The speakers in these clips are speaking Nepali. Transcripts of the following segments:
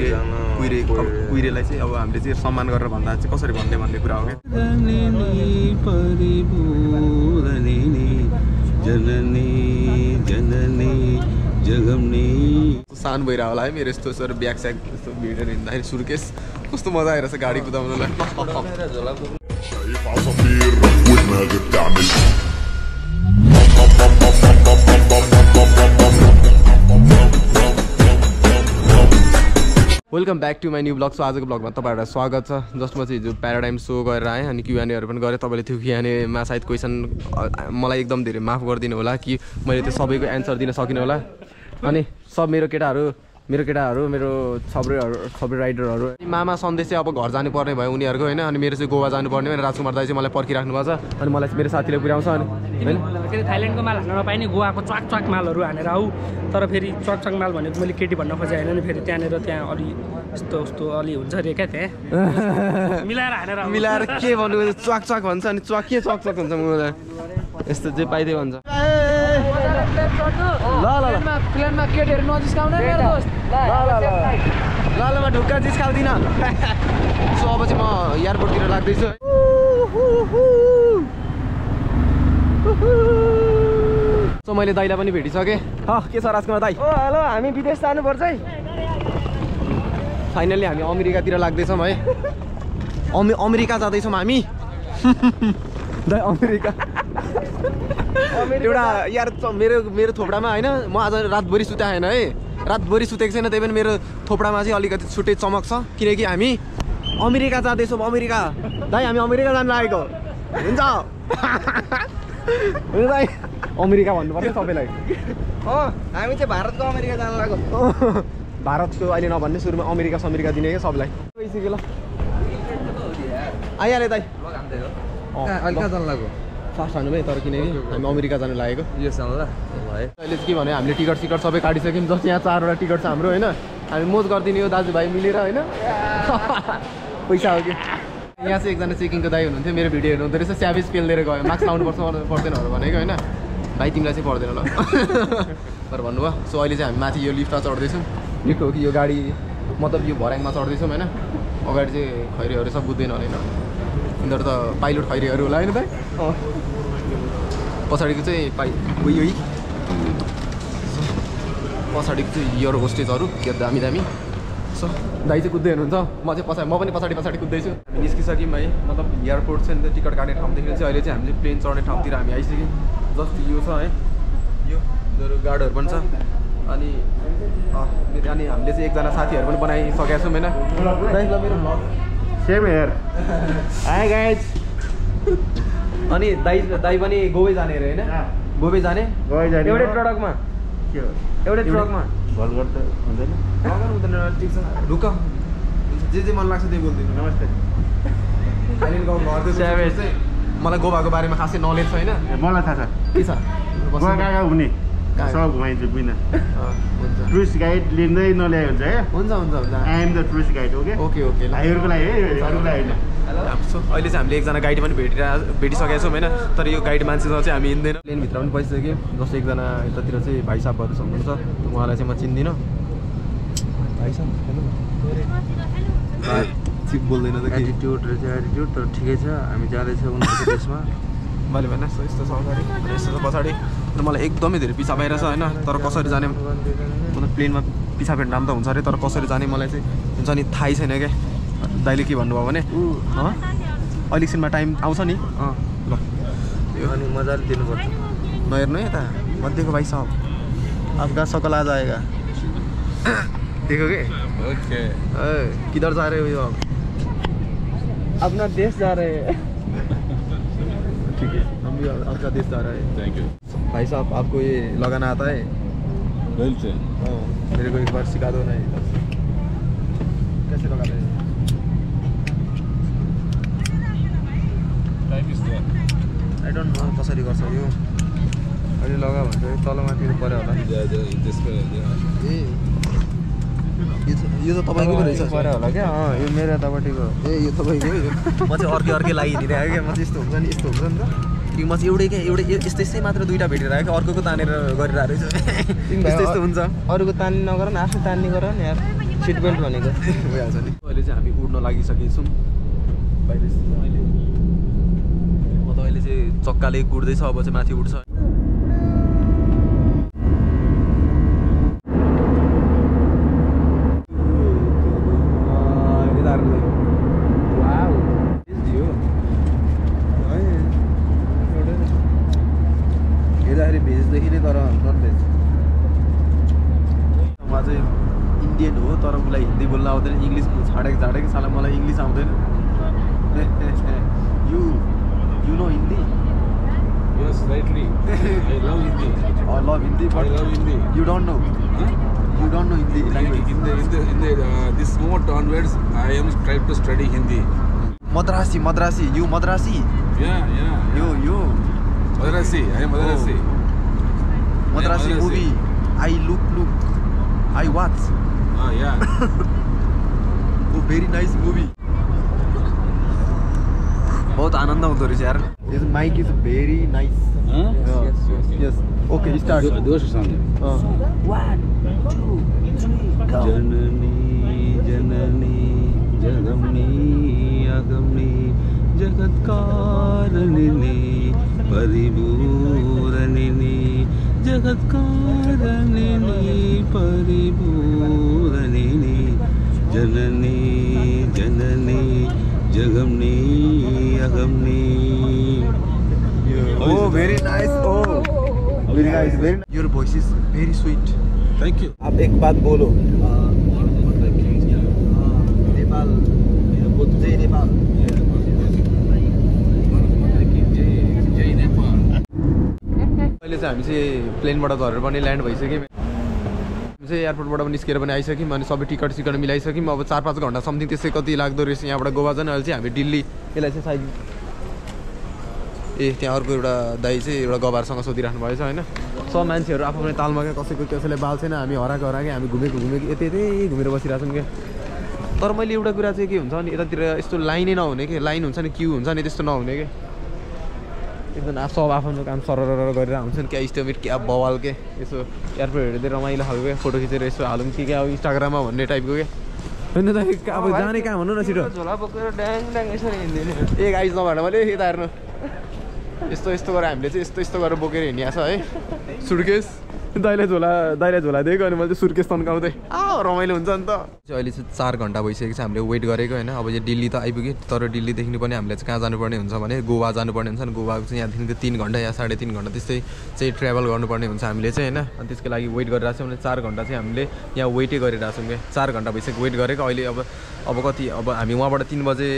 कुहिरेलाई चाहिँ अब हामीले चाहिँ सम्मान गरेर भन्दा चाहिँ कसरी भन्ने कुरा हो क्या। सानो भइरह होला है मेरो यस्तो सर ब्याग स्याग यस्तो भिडेर हिँड्दाखेरि सुर्केस कस्तो मजा आइरहेछ गाडी कुदाउनलाई। Welcome back to my new blog. So आजको ब्लगमा तपाईँहरूलाई स्वागत छ। जस्ट म चाहिँ हिजो प्याराडाइम सो गरेर आएँ अनि क्युएनएहरू पनि गरेँ। तपाईँले त्यो क्युएनएमा सायद क्वेसन मलाई एकदम धेरै माफ गरिदिनु होला कि मैले त्यो सबैको एन्सर दिन सकिनँ होला। अनि सब मेरो सबै राइडरहरू मामा सन्देश चाहिँ अब घर जानुपर्ने भयो उनीहरूको होइन। अनि मेरो चाहिँ गोवा जानुपर्ने होइन। राजकुमार दाइ चाहिँ मलाई पर्खिराख्नु भएको छ अनि मलाई मेरो साथीले पुर्याउँछ अनि होइन। थाइल्यान्डको माल हान्न नपाइने गोवाको च्वाक च्वाक मालहरू हानेर आऊ। तर फेरि च्वाक च्वाक माल भनेको मैले केटी भन्न खोजेँ होइन नि। फेरि त्यहाँ अलि यस्तो अलि हुन्छ अरे क्या त्यहाँ मिलाएर हानेर मिलाएर के भन्नु च्वाक च्वाक भन्छ अनि च्वाक हुन्छ मलाई यस्तो जे पाइदियो भन्छ। प्लेनमा केटीहरू नजिस्काउनु ल म ढुक्का जिस्काउँदिनँ। सो अब चाहिँ म एयरपोर्टतिर लाग्दैछु। सो मैले दाइलाई पनि भेटिसकेँ। के छ राजकुमार दाइ? हेलो, हामी विदेश जानुपर्छ है। फाइनल्ली हामी अमेरिकातिर लाग्दैछौँ है। अमेरिका जाँदैछौँ हामी। दाइ अमेरिका एउटा यार मेरो थोपडामा होइन म आज रातभरि सुताएन है। रातभरि सुतेको छैन त्यही पनि मेरो थोपडामा चाहिँ अलिकति छुट्टै चमक छ किनकि हामी अमेरिका जाँदैछौँ। अमेरिका दाइ हामी अमेरिका जानु लागेको हुन्छ दाइ। अमेरिका भन्नुपर्छ सबैलाई। हामी चाहिँ भारतको अमेरिका जानु लागेको। भारतको अहिले नभन्ने सुरुमा अमेरिका दिने क्या सबलाई। ल आइहालेँ दाइ। अलिकति जानु लाग्यो फास्ट हान्नु है। तर किनकि हामी अमेरिका जानु लागेको यो साल अहिले चाहिँ के भने हामीले टिकट सबै काटिसक्यौँ। जस्तो यहाँ 4वटा टिकट छ हाम्रो होइन। हामी मोज गरिदिने हो दाजुभाइ मिलेर होइन। पैसा हो कि यहाँ चाहिँ एकजना चेकिङको दाइ हुनुहुन्थ्यो। मेरो भिडियो हेर्नुहुँदो रहेछ। स्याभिज पेलिदिएर गयो। मास्क लाउनु पर्दैनहरू भनेको होइन। भाइ तिमीलाई चाहिँ पर्दैन ल तर भन्नुभयो। सो अहिले चाहिँ हामी माथि यो लिफ्टमा चढ्दैछौँ। लिफ्ट हो कि यो गाडी मतलब यो भर्याङमा चढ्दैछौँ होइन। अगाडि चाहिँ खैरीहरू सब बुझ्दैन होला होइन। यिनीहरू त पाइलट खैरीहरू होला होइन दाइ। पछाडिको चाहिँ पछाडिको चाहिँ एयर होस्टेजहरू के दामी। सो दाइ चाहिँ कुद्दै हुनुहुन्छ। म पनि पछाडि कुद्दैछु। हामी निस्किसक्यौँ है। मतलब एयरपोर्ट चाहिँ टिकट काट्ने ठाउँदेखि चाहिँ अहिले चाहिँ हामीले प्लेन चढ्ने ठाउँतिर हामी आइसक्यौँ। जस्ट यो छ है। यो गार्डहरू पनि छ अनि हामीले चाहिँ एकजना साथीहरू पनि बनाइसकेका छौँ होइन। दाइ ल मेरो सेम हेयर हाई गाइज। अनि दाइ पनि गोवे जाने अरे होइन। गोवे जाने एउटै ट्रकमा भल गर्दा हुँदैन ठिक छ ढुक्क जे मन लाग्छ त्यही बोल्दिनु। नमस्ते। मलाई गोवाको बारेमा खासै नलेज छैन। मलाई थाहा छ के छ गोवा कहाँ हुने सब घुमाइदिन्छु बिना टुरिस्ट गाइड लिँदै नल्याए हुन्छ है। हुन्छ I am the tourist guide okay भाइहरूको लागि है अरूको लागि होइन। अहिले चाहिँ हामीले एकजना गाइड पनि भेटिसकेका छौँ होइन। तर यो गाइड मान्छेसँग चाहिँ हामी हिँड्दैन। प्लेनभित्र पनि पसिसक्यौँ। जस्तो एकजना यतातिर चाहिँ भाइ साहबहरू हुनुहुन्छ। उहाँलाई चाहिँ म चिन्दिनँ। भाइ साहब ठिक बोल्दैन त एटिट्युड तर ठिकै छ। हामी जाँदैछौँ उनीहरूको देशमा। मैले भने यस्तो छ अगाडि यस्तो छ पछाडि। मलाई एकदमै धेरै पिछा बाहिर छ होइन। तर कसरी जाने मतलब प्लेनमा पिछा फेर्नु राम्रो त हुन्छ अरे। तर कसरी जाने मलाई चाहिँ हुन्छ नि थाहै छैन क्या। दाइले के भन्नुभयो भने अलिकछिनमा टाइम आउँछ नि ल अनि मजाले दिनुपर्छ। नहेर्नु है यता मध्येको भाइ साहब आपका सकल आज आएगा देखो के ओके किधर जा रहे हो यो अपना देश जा रहे हैं। ठीक है हम भी आपका देश जा रहा है। थैंक यू भाई साहब आपको ये लगाना आता है? मेरे को एक बार सिखा दो ना। कैसे लगाते हैं? आई डोन्ट नो कसरी गर्छ यो। अहिले लगा भन्छ तलमाथि पऱ्यो होला। यो त तपाईँको पो रहेछ पऱ्यो होला क्या। यो मेरो यतापट्टिको यो तपाईँको। म चाहिँ अर्कै लागिदिरहेको क्या। म चाहिँ यस्तो हुन्छ नि त कि म चाहिँ एउटै यस्तै मात्र दुईवटा भेटिरहेको अर्को तानेर गरिरहेको रहेछ। यस्तो हुन्छ। अरूको तान्ने नगर न आफ्नो तान्ने गर नि यार। सिट बेल्ट भनेको भइहाल्छ नि अहिले चाहिँ हामी उड्न लागिसकेको छौँ बाहिर अहिले म त अहिले चाहिँ चक्काले गुड्दैछ अब चाहिँ माथि उड्छ हेर्दाखेरि भेजदेखि नै तर नन भेज उहाँ चाहिँ इन्डियन हो तर उसलाई हिन्दी बोल्न आउँदैन इङ्ग्लिस छाडेको साला मलाई इङ्ग्लिस आउँदैन you know Hindi Yes, rightly. I love Hindi. love Hindi but I love Hindi. you don't know you don't know Hindi language In the this moment onwards, I am trying to study Hindi. Madrasi you Madrasi Yeah. you Madrasi. I am Madrasi. Madrasi movie I look I watch Yeah. oh very nice movie बहुत आनन्द आउँदो रहेछ यार this mic is very nice yes okay start दोष सामने 1 2 3 जननी जगमनी अगमनी जगत्कारिणी परिपूरणिनी जगत्कारिणी परिपूरणिनी जननी जगमनी अगमनी oh very nice very nice your voice is very sweet Thank you. आप एक बात बोलो नेपाल जय नेपाल अहिले चाहिँ हामी चाहिँ प्लेनबाट झरेर पनि ल्यान्ड भइसक्यौँ हामी चाहिँ एयरपोर्टबाट पनि निस्केर पनि आइसक्यौँ अनि सबै टिकट मिलाइसक्यौँ अब 4-5 घन्टा समथिङ त्यसै कति लाग्दो रहेछ यहाँबाट गोवा जान अहिले चाहिँ हामी दिल्ली यसलाई चाहिँ साइड त्यहाँ अर्को एउटा दाइ चाहिँ एउटा गवारसँग सोधिराख्नु भएछ होइन सब मान्छेहरू आफ्नो तालमा क्या कसैले बाल छैन हामी हराएको हामी घुमेको यतै घुमेर बसिरहेको छौँ क्या तर मैले एउटा कुरा चाहिँ के हुन्छ नि यतातिर यस्तो लाइनै नहुने कि लाइन हुन्छ नि क्यु हुन्छ नि त्यस्तो नहुने कि एकदम सब आफ्नो काम सरर गरेर हुन्छ नि क्या इस्टमिट क्या बवाल के यसो एयरपोर्ट हेर्दै रमाइलो खालको फोटो खिचेर यसो हालौँ कि क्या अब इन्स्टाग्राममा भन्ने टाइपको क्या होइन त अब जाने कहाँ भन्नु न छिटो झोला बोकेर ड्याङ यसरी हिँड्दैन एक आइज नभएर मैले यता हेर्नु यस्तो गरेर हामीले चाहिँ यस्तो गरेर बोकेर हिँडिएको छ है सुर्केस दाइलाई झोला दिएको अनि मैले चाहिँ सुर्केस तन्काउँदै रमाइलो हुन्छ नि त अहिले चाहिँ 4 घन्टा भइसकेको छ हामीले वेट गरेको होइन अब यो दिल्ली त आइपुग्यो तर दिल्लीदेखि पनि हामीले चाहिँ कहाँ जानुपर्ने हुन्छ भने गोवा जानुपर्ने हुन्छ नि गोवाको चाहिँ यहाँदेखिको 3 घन्टा या 3.5 घन्टा त्यस्तै चाहिँ ट्राभल गर्नुपर्ने हुन्छ हामीले चाहिँ होइन अनि त्यसको लागि वेट गरिरहेको छौँ भने 4 घन्टा चाहिँ हामीले यहाँ वेटै गरिरहेको छौँ क्या 4 घन्टा भइसक्यो वेट गरेको अहिले अब कति अब हामी उहाँबाट 3 बजे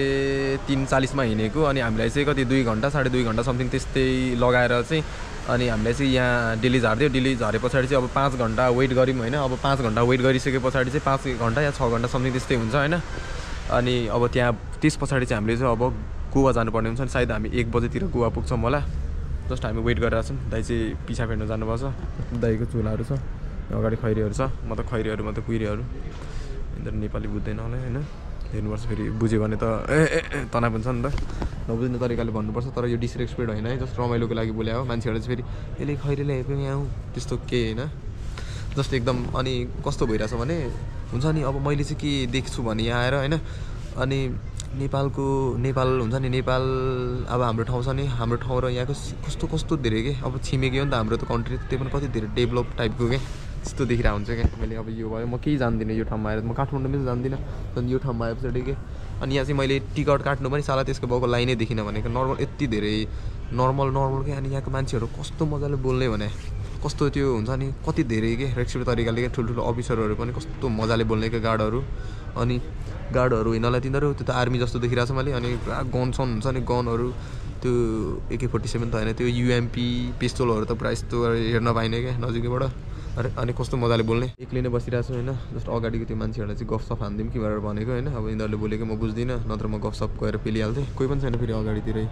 3:40मा हिँडेको अनि हामीलाई चाहिँ कति 2 घन्टा 2.5 घन्टा समथिङ त्यस्तै लगाएर चाहिँ अनि हामीलाई चाहिँ यहाँ दिल्ली झार्दियो दिल्ली झरे पछाडि चाहिँ अब 5 घन्टा वेट गऱ्यौँ होइन अब 5 घन्टा वेट गरिसके पछाडि चाहिँ 5 घन्टा या 6 घन्टा समथिङ त्यस्तै हुन्छ होइन अनि अब त्यहाँ त्यस पछाडि चाहिँ हामीले चाहिँ अब गोवा जानुपर्ने हुन्छ नि सायद हामी 1 बजेतिर गोवा पुग्छौँ होला जस्ट हामी वेट गरिरहेको छौँ दाइ चाहिँ पिछा फेर्नु जानुपर्छ दाइको चुलाहरू छ अगाडि खैरीहरू छ म त खैरीहरू म त कुहिरीहरू यिनीहरू नेपाली बुझ्दैन होला होइन हेर्नुपर्छ फेरि बुझ्यो भने त तनाव हुन्छ नि त नबुझ्ने तरिकाले भन्नुपर्छ तर यो डिसरेस्पेक्ट होइन है जस्ट रमाइलोको लागि बोले हो मान्छेहरूले चाहिँ फेरि यसले खैरी ल्याएको यहाँ आऊ त्यस्तो केही होइन जस्ट एकदम अनि कस्तो भइरहेछ भने हुन्छ नि अब मैले चाहिँ के देख्छु भने यहाँ आएर होइन अनि नेपाल हुन्छ नि नेपाल अब हाम्रो ठाउँ छ नि हाम्रो ठाउँ र यहाँको कस्तो धेरै के अब छिमेकी हो नि त हाम्रो त कन्ट्री त्यो पनि कति धेरै डेभलप टाइपको के त्यस्तो देखिरहेको हुन्छ क्या मैले अब यो भयो म केही जान्दिनँ यो ठाउँमा आएर म काठमाडौँमै पनि जान्दिनँ अनि यो ठाउँमा आए पछाडि के अनि यहाँ चाहिँ मैले टिकट काट्नु पनि साला त्यसको बाउको लाइनै देखिनँ भनेको नर्मल यति धेरै नर्मल के अनि यहाँको मान्छेहरू कस्तो मजाले बोल्ने भने कस्तो त्यो हुन्छ नि कति धेरै के रेस्पेक्ट तरिकाले क्या ठुल्ठुलो अफिसरहरू पनि कस्तो मजाले बोल्ने क्या गार्डहरू अनि गार्डहरू हिँड्नलाई तिनीहरू त्यो त आर्मी जस्तो देखिरहेको छ मैले अनि पुरा गन हुन्छ नि गनहरू त्यो AK-47 त होइन त्यो UMP पिस्तोलहरू त पुरा यस्तो हेर्न पाइने क्या नजिकैबाट अरे अनि कस्तो मजाले बोल्ने एक्लै नै बसिरहेको छु होइन जस्ट अगाडिको त्यो मान्छेहरूलाई चाहिँ गफसफ हान्दिउँ कि भनेर भनेको होइन अब यिनीहरूले बोलेको म बुझ्दिनँ नत्र म गफसफ गएर पेलिहाल्थेँ कोही पनि छैन फेरि अगाडितिरै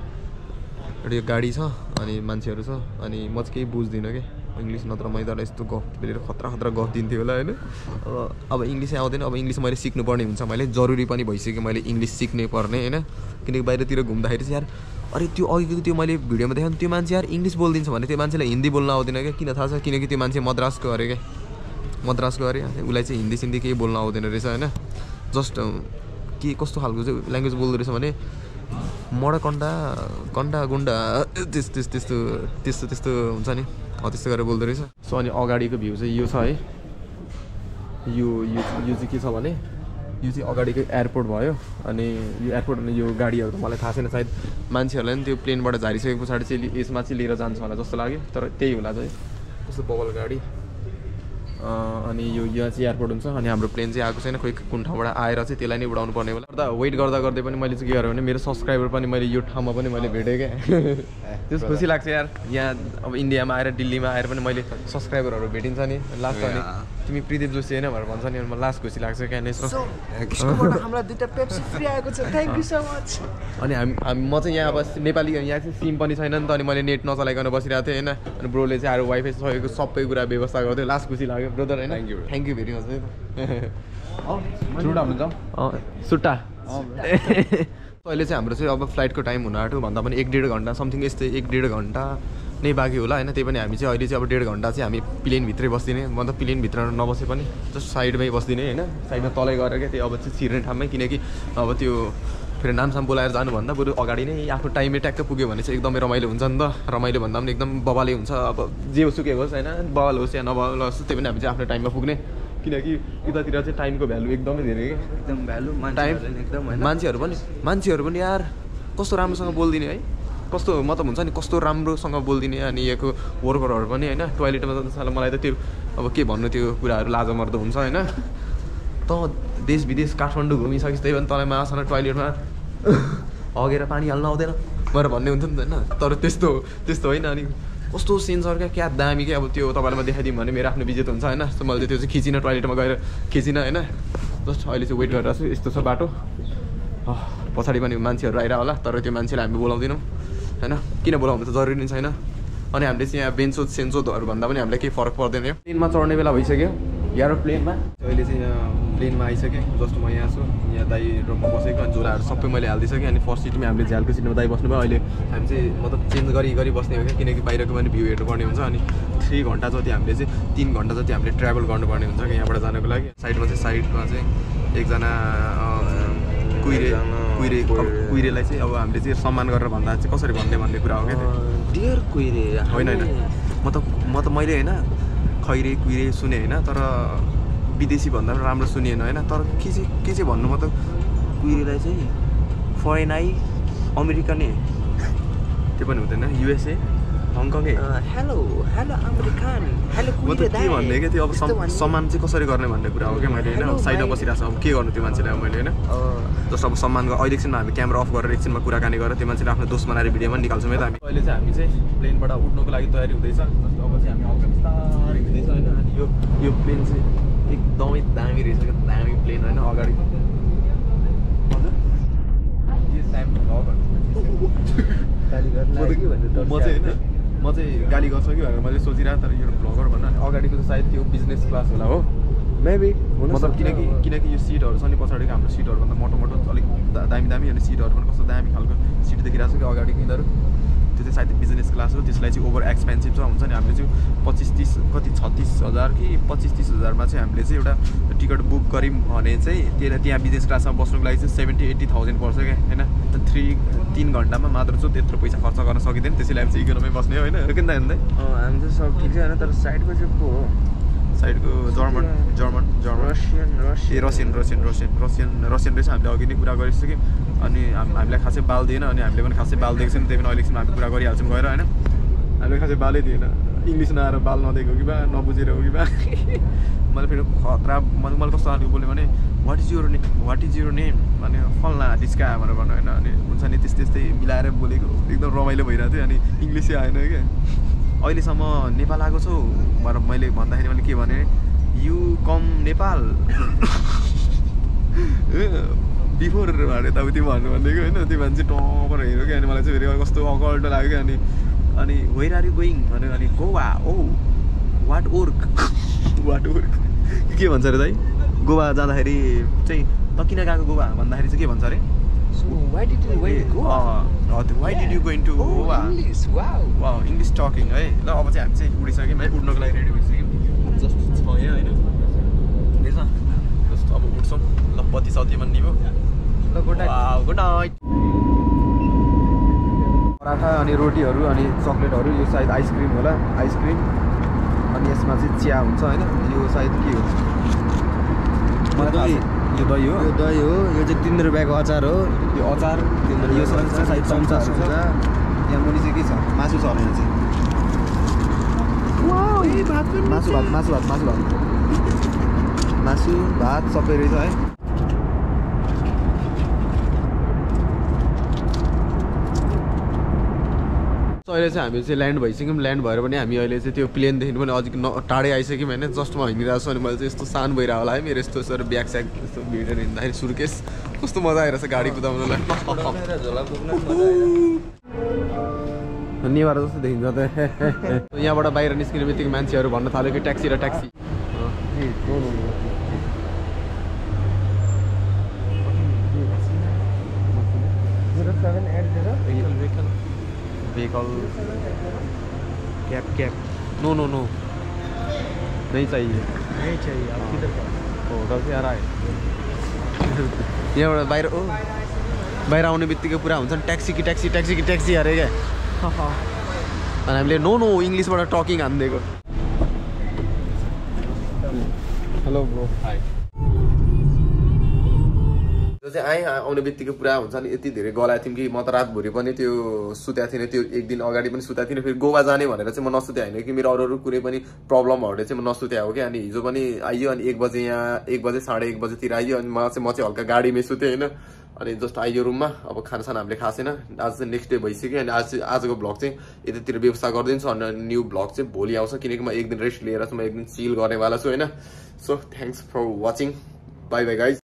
एउटा यो गाडी छ अनि मान्छेहरू छ अनि म चाहिँ केही बुझ्दिनँ कि इङ्ग्लिस नत्र मैले तर यस्तो गफ पेलेर खतरा गफ दिन्थेँ होला होइन अब इङ्ग्लिसै आउँदैन अब इङ्ग्लिस मैले सिक्नुपर्ने हुन्छ मैले जरुरी पनि भइसक्यो मैले इङ्ग्लिस सिक्नै पर्ने होइन किनकि बाहिरतिर घुम्दाखेरि चाहिँ यार अरे त्यो अघिको त्यो मैले भिडियोमा देखाएँ त्यो मान्छे यार इङ्ग्लिस बोलिदिन्छ भने त्यो मान्छेलाई हिन्दी बोल्न आउँदैन क्या किन थाहा छ किनकि त्यो मान्छे मद्रासको अरे क्या मद्रास गऱ्यो उसलाई चाहिँ हिन्दी सिन्दी केही बोल्न आउँदैन रहेछ होइन जस्ट के कस्तो खालको चाहिँ ल्याङ्ग्वेज बोल्दो रहेछ भने मडकन्डा कन्डा गुन्डा त्यस्तो हुन्छ नि त्यस्तो गरेर बोल्दो रहेछ सो अनि अगाडिको भ्यू चाहिँ यो छ है यो चाहिँ के छ भने यो चाहिँ अगाडिको एयरपोर्ट भयो अनि यो एयरपोर्ट अनि यो गाडीहरू त मलाई थाहा छैन सायद मान्छेहरूलाई पनि त्यो प्लेनबाट झारिसके पछाडि चाहिँ यसमा चाहिँ लिएर जान्छ होला जस्तो लाग्यो तर त्यही होला चाहिँ कस्तो बबल गाडी अनि यो यहाँ चाहिँ एयरपोर्ट हुन्छ अनि हाम्रो प्लेन चाहिँ आएको छैन खोइ कुन ठाउँबाट आएर चाहिँ त्यसलाई नै उडाउनु पर्ने होला वेट गर्दा गर्दै पनि मैले चाहिँ के गरेँ भने मेरो सब्सक्राइबर पनि मैले यो ठाउँमा पनि मैले भेटेँ क्या त्यस खुसी लाग्छ यार यहाँ अब इन्डियामा आएर दिल्लीमा आएर पनि मैले सब्सक्राइबरहरू भेटिन्छ नि लास्ट अनि तिमी प्रदीप जोशी होइन भनेर भन्छ नि मलाई लास्ट खुसी लाग्छ क्या हामीलाई दुईटा पेप्सी फ्री आएको छ थ्याङ्क यू सो मच अनि म चाहिँ यहाँ अब नेपाली यहाँ चाहिँ सिम पनि छैन नि त अनि मैले नेट नचलाइकन बसिरहेको थिएँ होइन अनि ब्रोले चाहिँ आएर वाइफाई सकेको सबै कुरा व्यवस्था गर्थ्यो लास्ट खुसी लाग्यो ब्रदर होइन थ्याङ्क यू भेरी मच सुट्टा अहिले चाहिँ हाम्रो चाहिँ अब फ्लाइटको टाइम हुन आँट्यो भन्दा पनि 1-1.5 घन्टा समथिङ यस्तै 1-1.5 घन्टा नै बाँकी होला होइन त्यही पनि हामी चाहिँ अहिले चाहिँ अब 1.5 घन्टा चाहिँ हामी प्लेनभित्रै बस्दिने मतलब प्लेनभित्र नबसे पनि जस्ट साइडमै बस्दिने होइन साइडमा तलै गरेर क्या त्यो अब चाहिँ छिर्ने ठाउँमै किनकि अब त्यो फेरि नामसाम बोलाएर जानुभन्दा बरु अगाडि नै आफ्नो टाइममै ट्याक्क पुग्यो भने चाहिँ एकदमै रमाइलो हुन्छ नि त रमाइलो भन्दा पनि एकदम बबाले हुन्छ अब जे सुकै होस् होइन बबाल होस् या नबबाल होस् त्यही पनि हामी चाहिँ आफ्नो टाइममा पुग्ने किनकि यतातिर चाहिँ टाइमको भ्यालु एकदमै धेरै क्या एकदम भ्यालु टाइम एकदम होइन मान्छेहरू पनि यार कस्तो राम्रोसँग बोलिदिने है कस्तो मतलब हुन्छ नि कस्तो राम्रोसँग बोलिदिने अनि यहाँको वर्करहरू पनि होइन टोइलेटमा जाँदा साला मलाई त त्यो अब के भन्नु त्यो कुराहरू लाजमर्दो हुन्छ होइन त देश विदेश काठमाडौँ घुमिसकेपछि त्यही पनि तँलाई मासँग टोइलेटमा हगेर पानी हाल्न आउँदैन भनेर भन्ने हुन्थ्यो नि त होइन तर त्यस्तो होइन अनि कस्तो सेन्सर क्या दामी क्या अब त्यो तपाईँलाई म देखाइदिउँ भने मेरो आफ्नो विजेत हुन्छ होइन जस्तो मैले त्यो चाहिँ खिचिनँ टोइलेटमा गएर खिचिनँ होइन जस्ट अहिले चाहिँ वेट गरिरहेको छु यस्तो छ बाटो पछाडि पनि मान्छेहरू आइरह होला तर त्यो मान्छेलाई हामी बोलाउँदैनौँ होइन किन बोलाउनु त जरुरी नै छैन अनि हामीले चाहिँ यहाँ बेन्चोद सेन्चोदहरू भन्दा पनि हामीलाई केही फरक पर्दैन यो प्लेनमा चढ्ने बेला भइसक्यो एरोप्लेनमा अहिले चाहिँ यहाँ प्लेनमा आइसकेँ जस्ट म यहाँ छु यहाँ दाइ र म बसेको अनि झोलाहरू सबै मैले हालिदिइसकेँ अनि फर्स्ट सिटमा हामीले झ्यालको सिटमा दाइ बस्नुभयो अहिले हामी चाहिँ मतलब चेन्ज गरी बस्ने हो क्या किनकि बाहिरको पनि भ्यू हेर्नुपर्ने हुन्छ अनि 3 घन्टा जति हामीले चाहिँ 3 घन्टा जति हामीले ट्राभल गर्नुपर्ने हुन्छ कि यहाँबाट जानको लागि साइडमा चाहिँ एकजना कुइरेलाई चाहिँ अब हामीले चाहिँ सम्मान गरेर भन्दा चाहिँ कसरी भन्ने कुरा हो क्या डियर कुइरे होइन म त मैले होइन खैरे कुइरे सुने होइन तर विदेशी भन्दा पनि राम्रो सुनिएन होइन तर के चाहिँ भन्नु म त कुइरेलाई चाहिँ फरेन आई अमेरिकन त्यो पनि हुँदैन USA Hong Kong hello American hello कुइरे के भन्ने क्या त्यो अब सम्मान चाहिँ कसरी गर्ने भन्ने कुरा हो क्या मैले होइन साइडमा बसिरहेको छु अब के गर्नु त्यो मान्छेलाई मैले होइन जस्तो अब सम्मान अहिले एकछिनमा हामी क्यामेरा अफ गरेर एकछिनमा कुराकानी गरेर त्यो मान्छेले आफ्नो दोस्त बनाएर भिडियोमा निकाल्छौँ है त हामी अहिले चाहिँ हामी चाहिँ प्लेनबाट उठ्नुको लागि तयारी हुँदैछ जस्तो अब चाहिँ हामी हल्का बिस्तारै हुँदैछ होइन अनि यो प्लेन चाहिँ एकदमै दामी रहेछ क्या दामी प्लेन होइन अगाडि म चाहिँ गाली गर्छु कि भनेर मैले सोचिरहेको तर यो भ्लगर भन्नु अनि अगाडिको चाहिँ सायद त्यो बिजनेस क्लास होला हो मेबी मतलब किनकि यो सिटहरू छ नि पछाडिको हाम्रो सिटहरूभन्दा मोटो अलिक दामी अनि सिटहरू पनि कस्तो दामी खालको सिट देखिरहेको छ कि अगाडिको यिनीहरू त्यो चाहिँ सायद बिजनेस क्लास हो त्यसलाई चाहिँ ओभर एक्सपेन्सिभ छ हुन्छ नि हामीले चाहिँ 25-30 कति 36,000 कि 25-30 हजारमा चाहिँ हामीले चाहिँ एउटा टिकट बुक गऱ्यौँ भने चाहिँ त्यहाँ बिजनेस क्लासमा बस्नुको लागि चाहिँ 70-80,000 पर्छ क्या होइन 3 घन्टामा मात्र चाहिँ त्यत्रो पैसा खर्च गर्न सकिँदैन त्यसैले हामी चाहिँ इकोनोमी बस्ने होइन हो कि त हेर्दै हामी चाहिँ सब ठिक छ होइन तर साइडको चाहिँ को हो साइडको जर्मन रसियन रहेछ हामीले अघि नै कुरा गरिसक्यौँ अनि हामीलाई खासै बाल दिएन अनि हामीले पनि खासै बाल दिएको छैन त्यही पनि अहिलेसम्म हामी कुरा गरिहाल्छौँ गएर होइन हामीले खासै बालै दिएन इङ्ग्लिस नआएर बाल नदिएको कि बा नबुझेर हो कि बा मैले फेरि खतरा मैले कस्तो खालको बोलेँ भने वाट इज युर नेम अनि फल्ना डिस्का भनेर भन्नु होइन अनि हुन्छ नि त्यस्तै मिलाएर बोलेको एकदम रमाइलो भइरहेको थियो अनि इङ्ग्लिसै आएन क्या अहिलेसम्म नेपाल आएको छु भनेर मैले भन्दाखेरि मैले के भने यु कम नेपाल बिफोर भने त त्यो भन्नु भनेको होइन त्यो मान्छे टपर हेऱ्यो क्या अनि मलाई चाहिँ फेरि कस्तो अकल्टो लाग्यो क्या अनि वेयर आर यु गोइङ भन्यो अनि गोवा ओ वाट वर्क के भन्छ अरे दाइ गोवा जाँदाखेरि चाहिँ त किन गएको गोवा भन्दाखेरि चाहिँ के भन्छ अरे why did you go into Goa? Wow, English talking है ल अब चाहिँ हामी चाहिँ उडिसक्यौँ है उड्नको लागि रेडी भइसक्यौँ जस्ट छ यहाँ होइन उठ्छौँ ल पति सती भन्ने भयो ल गुड नाइट पराठा अनि रोटीहरू अनि चक्लेटहरू यो सायद आइसक्रिम होला आइसक्रिम अनि यसमा चाहिँ चिया हुन्छ होइन यो सायद के हो यो दही हो यो दही हो यो चाहिँ 3 रुपियाँको अचार हो यो अचार यो सायद चम्चा हुन्छ यहाँ मुनि चाहिँ के छ मासु छ यहाँ चाहिँ मासु भात सबै रहेछ है अहिले चाहिँ हामी चाहिँ ल्यान्ड भइसक्यौँ ल्यान्ड भएर पनि हामी अहिले चाहिँ त्यो प्लेनदेखि पनि अझै टाढै आइसक्यौँ होइन जस्टमा हिँडिरहेको छु अनि मैले चाहिँ यस्तो सानो भइरहेको होला है मेरो यस्तो सर ब्याग स्याग यस्तो भिडेर हिँड्दाखेरि सुर्केस कस्तो मजा आइरहेछ गाडी कुदाउनुलाई नेवार जस्तो देखिन्छ त यहाँबाट बाहिर निस्किने बित्तिकै मान्छेहरू भन्न थाल्यो कि ट्याक्सी र ट्याक्सी vehicle कैब नो नहीं चाहिए आप किधर का होटल से आ रहा है यहाँबाट बाहिर आउने बित्तिकै पुरा हुन्छ नि ट्याक्सी कि अरे क्या अनि हामीले नो इङ्ग्लिसबाट टकिङ हानिदिएको हेलो ब्रो हाई चाहिँ आएँ आउने बित्तिकै पुरा हुन्छ नि यति धेरै गलाएको थियौँ कि म त रातभरि पनि त्यो सुतेको थिइनँ त्यो एक दिन अगाडि पनि सुतेको थिइनँ फेरि गोवा जाने भनेर चाहिँ म नसुते होइन कि मेरो अरू कुनै पनि प्रब्लमहरूले चाहिँ म नसुते हो कि अनि हिजो पनि आइयो अनि 1 बजे यहाँ 1 बजे 1:30 बजेतिर आइयो अनि म चाहिँ हल्का गाडीमै सुतेँ होइन अनि जस्ट आइयो रुममा अब खानासाना हामीले खासेन आज चाहिँ नेक्स्ट डे भइसक्यो अनि आजको भ्लग चाहिँ यतातिर व्यवस्था गरिदिन्छु अनि न्यू भ्लग चाहिँ भोलि आउँछ किनकि म एक दिन रेस्ट लिएर चाहिँ म एक दिन चिल गर्नेवाला छु होइन so thanks for watching bye guys